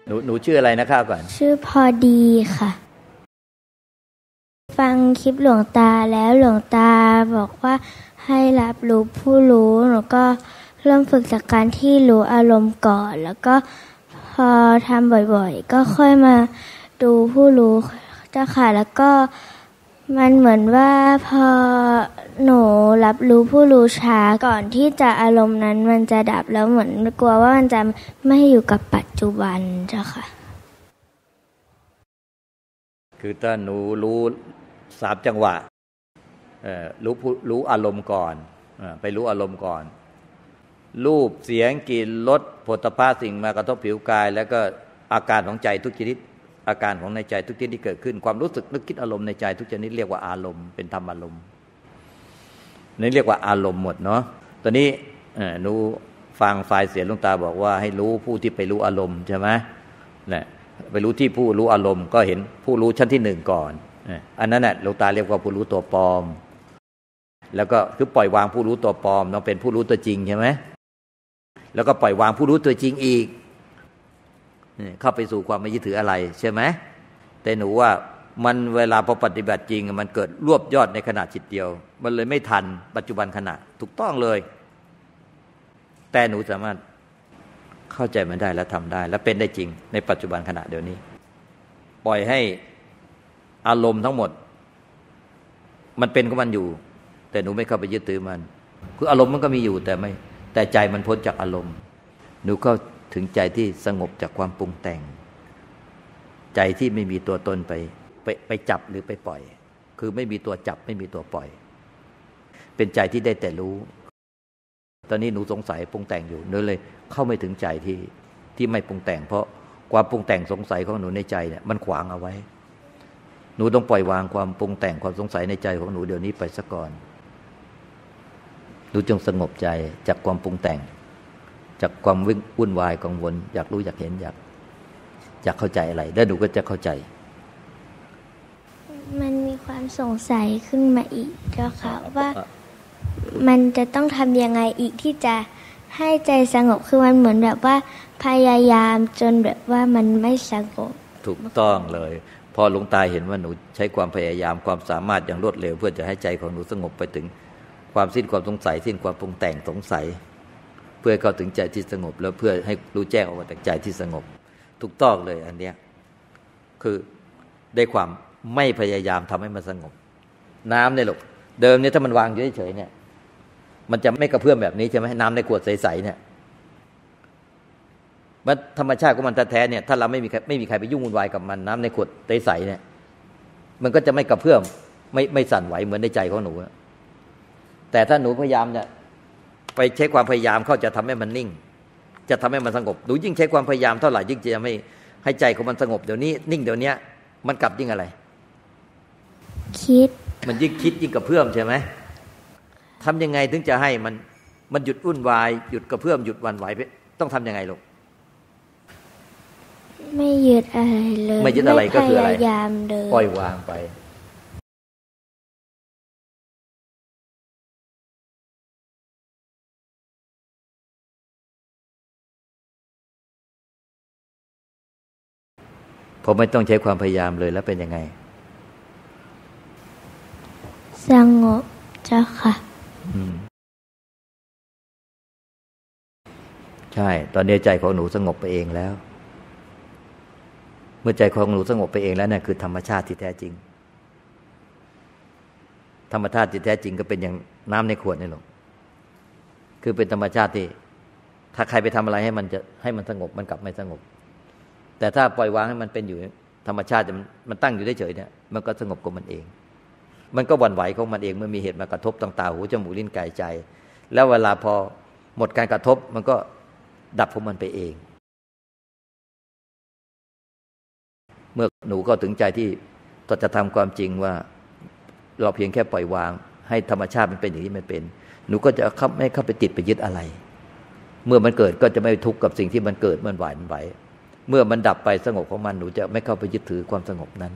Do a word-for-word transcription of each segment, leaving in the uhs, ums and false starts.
หนูหนูชื่ออะไรนะข้าวก่อนชื่อพอดีค่ะฟังคลิปหลวงตาแล้วหลวงตาบอกว่าให้รับรู้ผู้รู้หนูก็เริ่มฝึกจากการที่รู้อารมณ์ก่อนแล้วก็พอทำบ่อยๆก็ค่อยมาดูผู้รู้เจ้าค่ะแล้วก็มันเหมือนว่าพอหนูรับรู้ผู้รู้ช้าก่อนที่จะอารมณ์นั้นมันจะดับแล้วเหมือนกลัวว่ามันจะไม่อยู่กับปัจจุบันเจ้าค่ะคือถ้าหนูรู้สามจังหวะเอ่อรู้รู้อารมณ์ก่อนเอ่อไปรู้อารมณ์ก่อนรูปเสียงกลิ่นรสโผฏฐัพพะสิ่งมากระทบผิวกายแล้วก็อาการของใจทุกชนิดอาการของในใจทุกชนิดที่เกิดขึ้นความรู้สึกนึกคิดอารมณ์ในใจทุกชนิดเรียกว่าอารมณ์เป็นธรรมอารมณ์นี่เรียกว่าอารมณ์หมดเนาะตอนนี้เอ่อหนูฟังไฟล์เสียงหลวงตาบอกว่าให้รู้ผู้ที่ไปรู้อารมณ์ใช่ไหมเนี่ยไปรู้ที่ผู้รู้อารมณ์ก็เห็นผู้รู้ชั้นที่หนึ่งก่อนอันนั้นน่ะหลวงตาเรียกว่าผู้รู้ตัวปลอมแล้วก็คือปล่อยวางผู้รู้ตัวปลอมต้องเป็นผู้รู้ตัวจริงใช่ไหมแล้วก็ปล่อยวางผู้รู้ตัวจริงอีกเข้าไปสู่ความไม่ยึดถืออะไรใช่ไหมแต่หนูว่ามันเวลาพอปฏิบัติจริงมันเกิดรวบยอดในขณะจิตเดียวมันเลยไม่ทันปัจจุบันขณะถูกต้องเลยแต่หนูสามารถเข้าใจมันได้และทำได้และเป็นได้จริงในปัจจุบันขณะเดี๋ยวนี้ปล่อยให้อารมณ์ทั้งหมดมันเป็นของมันอยู่แต่หนูไม่เข้าไปยึดถือมันคืออารมณ์มันก็มีอยู่แต่ไม่แต่ใจมันพ้นจากอารมณ์หนูเข้าถึงใจที่สงบจากความปรุงแต่งใจที่ไม่มีตัวตนไปไปไปจับหรือไปปล่อยคือไม่มีตัวจับไม่มีตัวปล่อยเป็นใจที่ได้แต่รู้ตอนนี้หนูสงสัยปรุงแต่งอยู่หนูเลยเข้าไม่ถึงใจที่ที่ไม่ปรุงแต่งเพราะความปรุงแต่งสงสัยของหนูในใจเนี่ยมันขวางเอาไว้หนูต้องปล่อยวางความปรุงแต่งความสงสัยในใจของหนูเดี๋ยวนี้ไปซะก่อนหนูจงสงบใจจากความปรุงแต่งจากความวุ่นวายกังวลอยากรู้อยากเห็นอยากอยากเข้าใจอะไรแล้วหนูก็จะเข้าใจมันมีความสงสัยขึ้นมาอีกเจ้าค่ะว่ามันจะต้องทำยังไงอีกที่จะให้ใจสงบคือมันเหมือนแบบว่าพยายามจนแบบว่ามันไม่สงบถูกต้องเลยพอหลวงตาเห็นว่าหนูใช้ความพยายามความสามารถอย่างรวดเร็วเพื่อจะให้ใจของหนูสงบไปถึงความสิ้นความสงสัยสิ้นความปรุงแต่งสงสัยเพื่อเข้าถึงใจที่สงบแล้วเพื่อให้รู้แจ้งออกมาจากใจที่สงบถูกต้องเลยอันเนี้ยคือได้ความไม่พยายามทำให้มันสงบน้ำเนี่ยลูกเดิมเนี่ยถ้ามันวางอยู่เฉยๆเนี่ยมันจะไม่กระเพื่อมแบบนี้ใช่ไหมน้ำในขวดใสๆเนี่ยมันธรรมชาติของมันแท้ๆเนี่ยถ้าเราไม่มีไม่มีใครไปยุ่งวุ่นวายกับมันน้ำในขวดใสๆเนี่ยมันก็จะไม่กระเพื่อมไม่ไม่สั่นไหวเหมือนในใจของหนูแต่ถ้าหนูพยายามเนี่ยไปใช้ความพยายามเขาจะทำให้มันนิ่งจะทำให้มันสงบหนูยิ่งใช้ความพยายามเท่าไหร่ยิ่งจะไม่ให้ใจของมันสงบเดี๋ยวนี้นิ่งเดี๋ยวนี้มันกลับยิ่งอะไรคิดมันยิ่งคิดยิ่งกระเพื่อมใช่ไหมทำยังไงถึงจะให้มันมันหยุดวุ่นวายหยุดกระเพื่อมหยุดหวั่นไหวต้องทำยังไงลูกไม่ยึดอะไรเลยไม่ยึดอะไรก็คืออะไรพยายามเลยปล่อยวางไปพอไม่ต้องใช้ความพยายามเลยแล้วเป็นยังไงสงบเจ้าค่ะอืมใช่ตอนนี้ใจของหนูสงบไปเองแล้วเมื่อใจของหนูสงบไปเองแล้วเนี่ยคือธรรมชาติที่แท้จริงธรรมชาติที่แท้จริงก็เป็นอย่างน้ำในขวดนี่หรอกคือเป็นธรรมชาติที่ถ้าใครไปทำอะไรให้มันจะให้มันสงบมันกลับไม่สงบแต่ถ้าปล่อยวางให้มันเป็นอยู่ธรรมชาติมันมันตั้งอยู่เฉยๆเนี่ยมันก็สงบของมันเองมันก็หวั่นไหวของมันเองเมื่อมีเหตุมากระทบทางตาหูจมูกลิ้นกายใจแล้วเวลาพอหมดการกระทบมันก็ดับของมันไปเองเมื่อหนูก็ถึงใจที่ต่อจะทำความจริงว่าเราเพียงแค่ปล่อยวางให้ธรรมชาติมันเป็นอย่างที่มันเป็นหนูก็จะไม่เข้าไปติดไปยึดอะไรเมื่อมันเกิดก็จะไม่ทุกข์กับสิ่งที่มันเกิดมันหวั่นไหวเมื่อมันดับไปสงบของมันหนูจะไม่เข้าไปยึดถือความสงบนั้น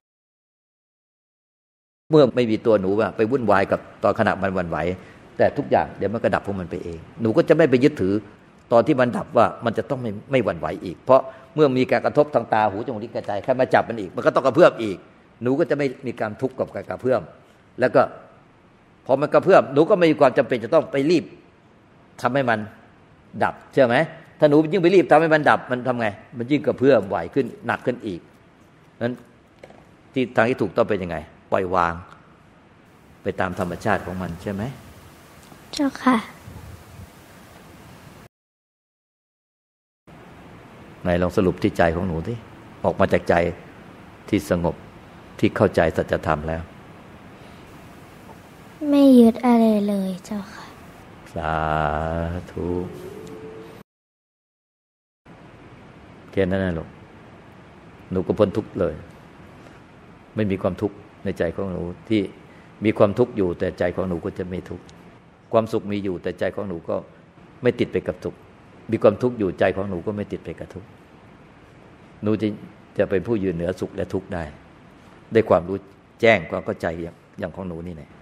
เมื่อไม่มีตัวหนูไปวุ่นวายกับตอนขณะมันหวั่นไหวแต่ทุกอย่างเดี๋ยวมันก็ดับของมันไปเองหนูก็จะไม่ไปยึดถือตอนที่มันดับว่ามันจะต้องไม่ไม่หวั่นไหวอีกเพราะเมื่อมีการกระทบทางตาหูจมูกลิ้นกายใจใครมาจับมันอีกมันก็ต้องกระเพื่อมอีกหนูก็จะไม่มีการทุกข์กับการกระเพื่อมแล้วก็พอมันกระเพื่อมหนูก็ไม่มีความจำเป็นจะต้องไปรีบทำให้มันดับเชื่อไหมถ้าหนูยิ่งไปรีบทำให้มันดับมันทำไงมันยิ่งกระเพื่อมไหวขึ้นหนักขึ้นอีกนั้นที่ทางที่ถูกต้องเป็นยังไงปล่อยวางไปตามธรรมชาติของมันใช่ไหมเจ้าค่ะไหนลองสรุปที่ใจของหนูที่ออกมาจากใจที่สงบที่เข้าใจสัจธรรมแล้วไม่ยึดอะไรเลยเจ้าค่ะสาธุแค่นั้นนะลูกหนูก็พ้นทุกข์เลยไม่มีความทุกข์ในใจของหนูที่มีความทุกข์อยู่แต่ใจของหนูก็จะไม่ทุกข์ความสุขมีอยู่แต่ใจของหนูก็ไม่ติดไปกับทุกข์มีความทุกข์อยู่ใจของหนูก็ไม่ติดไปกับทุกข์หนูจะจะเป็นผู้ยืนเหนือสุขและทุกข์ได้ได้ความรู้แจ้งความเข้าใจอย่างอย่างของหนูนี่แหละ